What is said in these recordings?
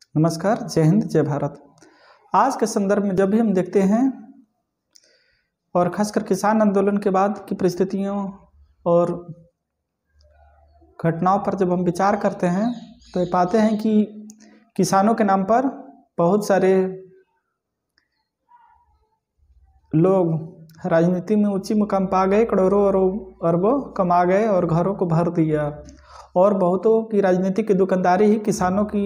नमस्कार, जय हिंद, जय भारत। आज के संदर्भ में जब भी हम देखते हैं और खासकर किसान आंदोलन के बाद की परिस्थितियों और घटनाओं पर जब हम विचार करते हैं तो ये पाते हैं कि किसानों के नाम पर बहुत सारे लोग राजनीति में ऊंची मुकाम पा गए, करोड़ों और अरबों कमा गए और घरों को भर दिया। और बहुतों की राजनीति की दुकानदारी ही किसानों की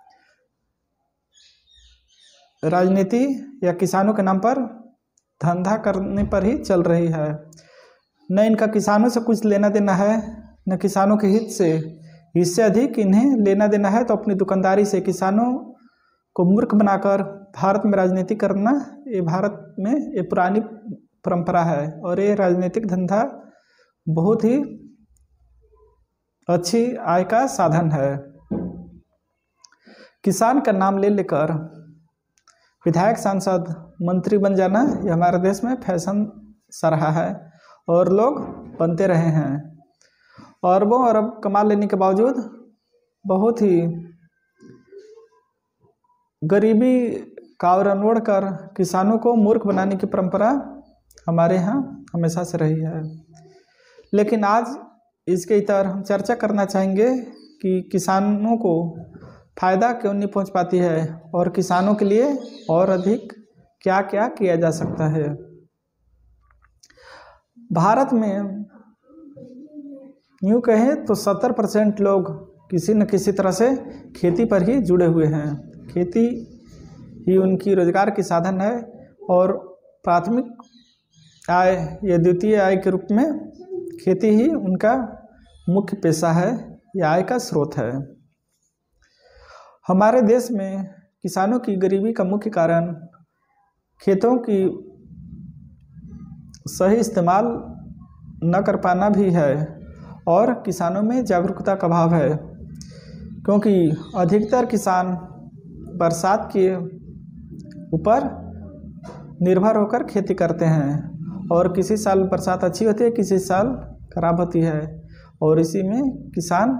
राजनीति या किसानों के नाम पर धंधा करने पर ही चल रही है। न इनका किसानों से कुछ लेना देना है, न किसानों के हित से। इससे अधिक इन्हें लेना देना है तो अपनी दुकानदारी से। किसानों को मूर्ख बनाकर भारत में राजनीति करना, ये भारत में ये पुरानी परंपरा है और ये राजनीतिक धंधा बहुत ही अच्छी आय का साधन है। किसान का नाम ले लेकर विधायक, सांसद, मंत्री बन जाना ये हमारे देश में फैशन सा रहा है और लोग बनते रहे हैं। अरबों अरब कमा लेने के बावजूद बहुत ही गरीबी का आवरण ओढ़कर किसानों को मूर्ख बनाने की परंपरा हमारे यहाँ हमेशा से रही है। लेकिन आज इसके इतर हम चर्चा करना चाहेंगे कि किसानों को फ़ायदा क्यों नहीं पहुंच पाती है और किसानों के लिए और अधिक क्या क्या किया जा सकता है। भारत में यूँ कहें तो 70% लोग किसी न किसी तरह से खेती पर ही जुड़े हुए हैं। खेती ही उनकी रोजगार की साधन है और प्राथमिक आय या द्वितीय आय के रूप में खेती ही उनका मुख्य पेशा है या आय का स्रोत है। हमारे देश में किसानों की गरीबी का मुख्य कारण खेतों की सही इस्तेमाल न कर पाना भी है और किसानों में जागरूकता का अभाव है, क्योंकि अधिकतर किसान बरसात के ऊपर निर्भर होकर खेती करते हैं और किसी साल बरसात अच्छी होती है, किसी साल खराब होती है और इसी में किसान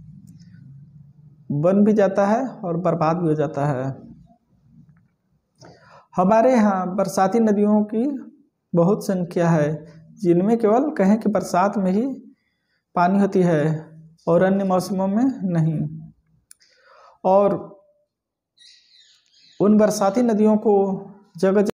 बन भी जाता है और बर्बाद भी हो जाता है। हमारे यहाँ बरसाती नदियों की बहुत संख्या है, जिनमें केवल कहें कि बरसात में ही पानी होती है और अन्य मौसमों में नहीं। और उन बरसाती नदियों को जगह